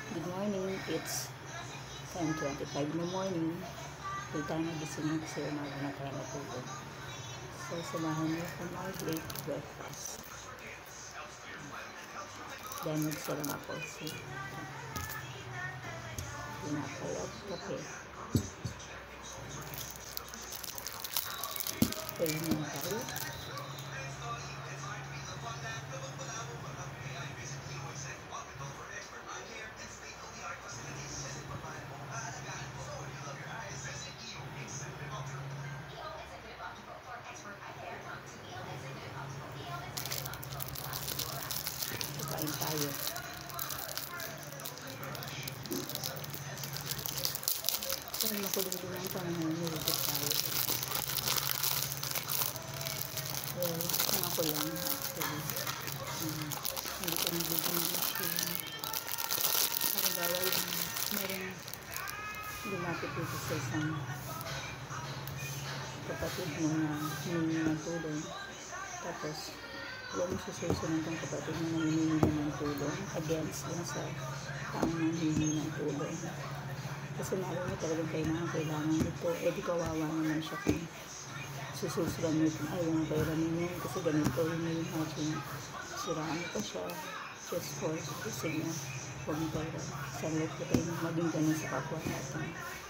Good morning. It's 10:25 in the morning. Hindi tayo nagising kasi umaga na tayo natulog. So, samahan niyo kung mag-late breakfast. Then, magsalang ako si pinapayat kape. Pwede naman tayo. Kain tayo. So, makulong lang tayo ng nilipot tayo. Well, ako lang actually. Hindi ko nag-English yun. Para bawal lang. Meron lumapit dito sa isang kapatid mo na humingi ng tulong. Tapos, huwag mo susunod ng kapatid mo na humingi ng tulong against lang sa taong humingi ng tulong. Kasi nalang mo talagang kailangan nito. Eh di kawawa naman siya kung sususulan mo kung ayaw mo bayranin yun. Kasi ganito yun yung imagine. Siraan pa siya just for kasi niya huwag mo bayran. Sa loob ko tayo maging ganun sa kapwa natin.